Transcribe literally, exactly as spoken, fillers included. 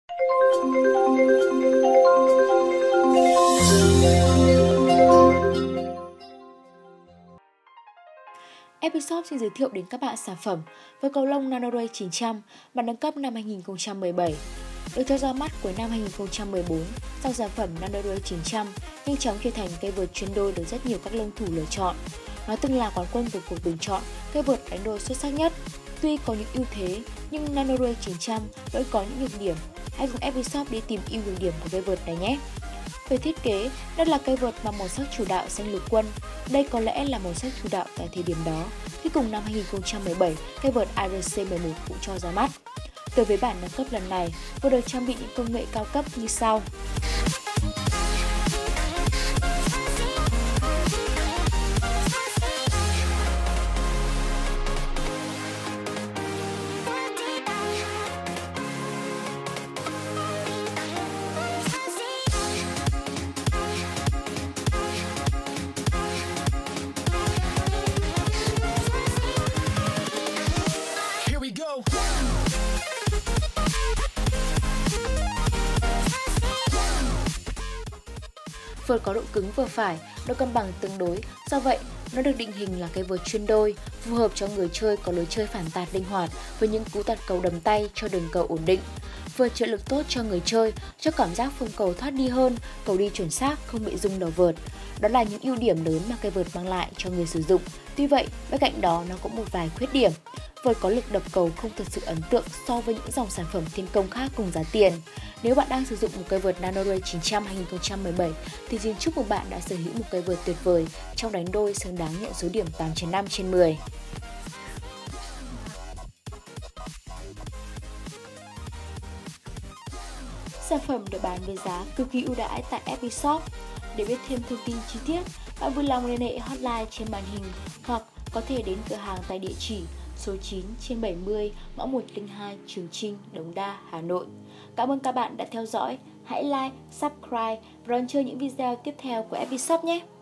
Epishop xin giới thiệu đến các bạn sản phẩm với cầu lông Nanoray chín trăm bản nâng cấp năm hai nghìn không trăm mười bảy. Được cho ra mắt cuối năm hai nghìn không trăm mười bốn, dòng sản phẩm Nanoray chín trăm nhanh chóng trở thành cây vợt chuyên đôi được rất nhiều các lông thủ lựa chọn. Nó từng là quán quân của cuộc bình chọn cây vợt đánh đôi xuất sắc nhất. Tuy có những ưu thế, nhưng Nanoray chín trăm vẫn có những nhược điểm. Hãy cùng Epishop đi tìm ưu nhược điểm của cây vợt này nhé! Về thiết kế, đây là cây vợt mang màu sắc chủ đạo xanh lục quân. Đây có lẽ là màu sắc chủ đạo tại thời điểm đó, khi cùng năm hai nghìn không trăm mười bảy, cây vợt i rờ xê mười một cũng cho ra mắt. Tới với bản nâng cấp lần này, vừa được trang bị những công nghệ cao cấp như sau. Vợt có độ cứng vừa phải, độ cân bằng tương đối, do vậy nó được định hình là cây vợt chuyên đôi, phù hợp cho người chơi có lối chơi phản tạt linh hoạt với những cú tạt cầu đầm tay cho đường cầu ổn định. Vợt trợ lực tốt cho người chơi, cho cảm giác phương cầu thoát đi hơn, cầu đi chuẩn xác, không bị rung đầu vợt. Đó là những ưu điểm lớn mà cây vợt mang lại cho người sử dụng. Tuy vậy, bên cạnh đó nó cũng một vài khuyết điểm. Vợt có lực đập cầu không thật sự ấn tượng so với những dòng sản phẩm thiên công khác cùng giá tiền. Nếu bạn đang sử dụng một cây vợt Nanoray chín trăm hai nghìn không trăm mười bảy thì xin chúc mừng bạn đã sở hữu một cây vợt tuyệt vời trong đánh đôi xứng đáng nhận số điểm tám chấm năm trên mười. Sản phẩm được bán với giá cực kỳ ưu đãi tại Epishop. Để biết thêm thông tin chi tiết, bạn vui lòng liên hệ hotline trên màn hình hoặc có thể đến cửa hàng tại địa chỉ số chín trên bảy mươi, ngõ một không hai, Trường Chinh, Đống Đa, Hà Nội. Cảm ơn các bạn đã theo dõi. Hãy like, subscribe và đón chờ những video tiếp theo của Epishop nhé!